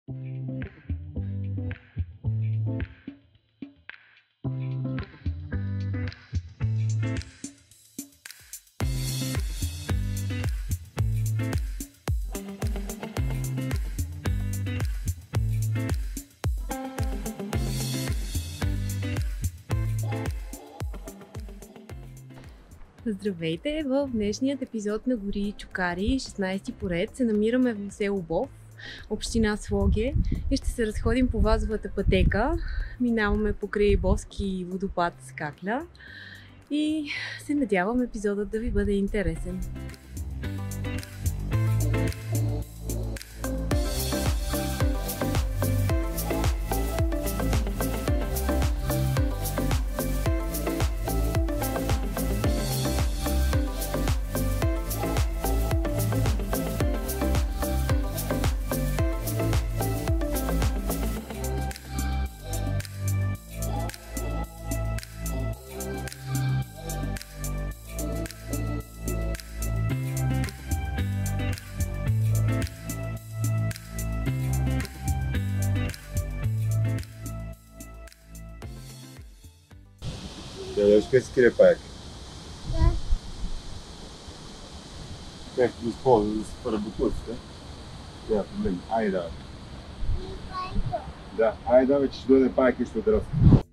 Здравейте! В днешният епизод на Гори и чукари, 16-ти поред, се намираме в село Бов, община Своге, и ще се разходим по вазовата пътека. Минаваме покрай Бовски водопад с Какля и се надявам епизодът да ви бъде интересен. Još kaj sklepajak? Da. Как използваш според бутылка? Няма проблем. Айде. Да, айде вече ще дойде пак и ще отрасне.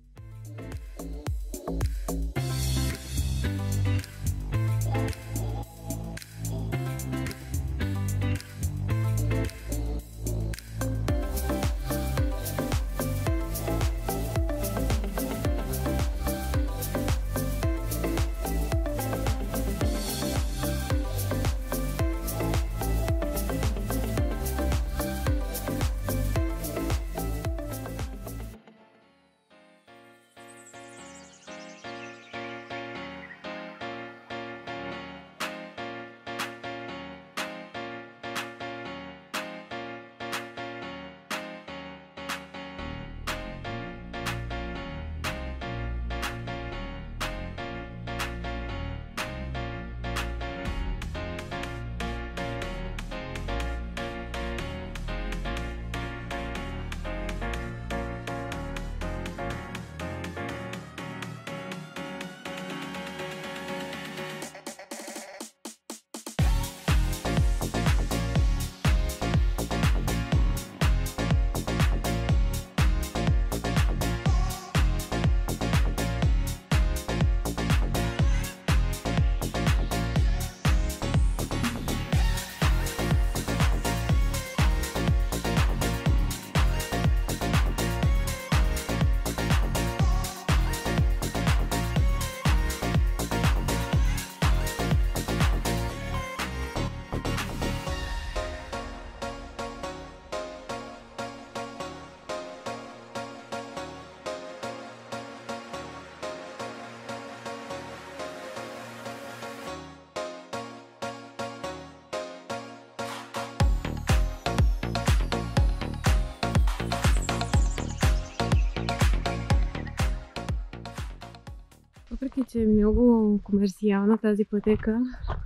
Въпреки че е много комерциална тази пътека,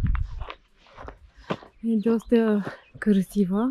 е доста красива.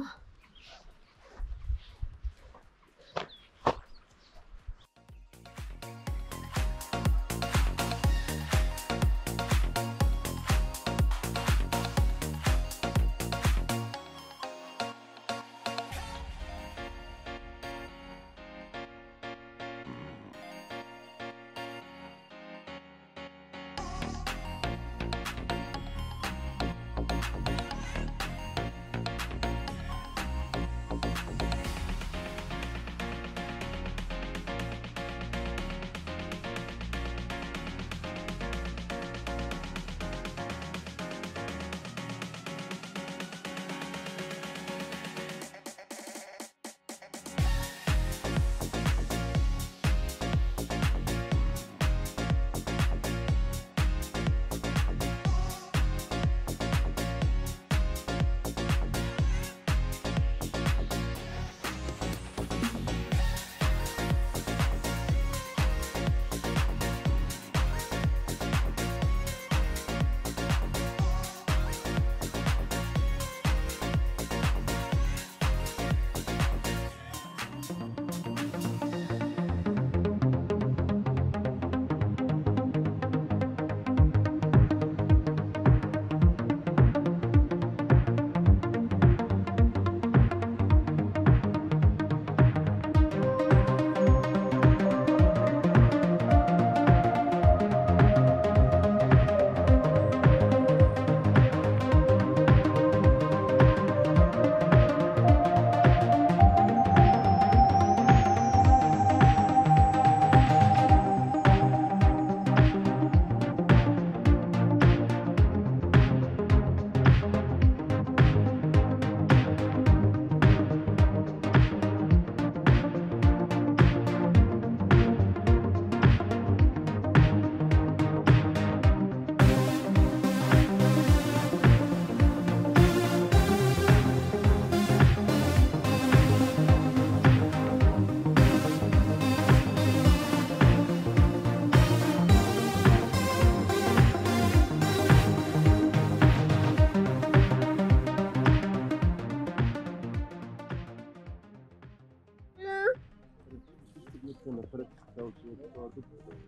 напред, цял човек това тук.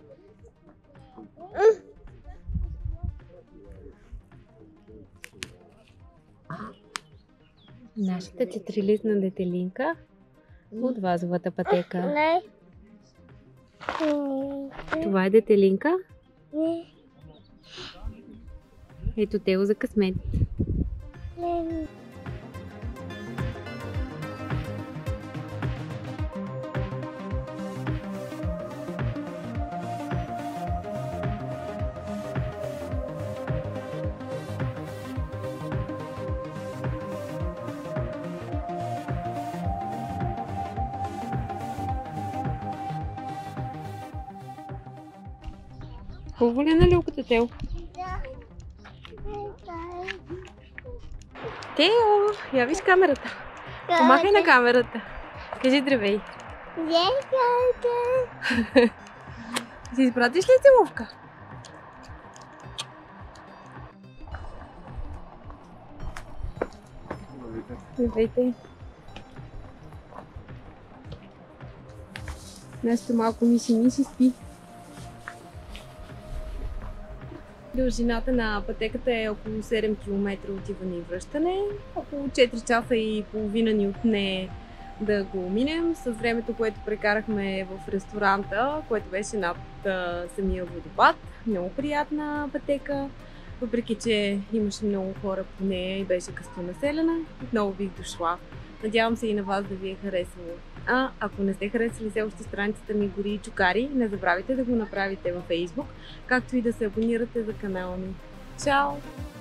Нашата 4-листна детелинка от вазовата пътека. Това е детелинка. Ето Тео за късмет. Хубаво ли е на люлката, Тео? Тео, я виж камерата. Помахай на камерата. Кажи здравей. Си изпратиш ли целувка? Здравейте. Нашето малко миши спи. Дължината на пътеката е около 7 км отиване и връщане. Около 4 часа и половина ни отне да го минем. С времето, което прекарахме в ресторанта, което беше над самия водопад. Много приятна пътека. Въпреки че имаше много хора по нея и беше гъстонаселена, отново бих дошла. Надявам се и на вас да ви е харесало. Ако не сте харесали все още страницата ми Гори и Чукари, не забравяйте да го направите във Facebook, както и да се абонирате за канала ми. Чао!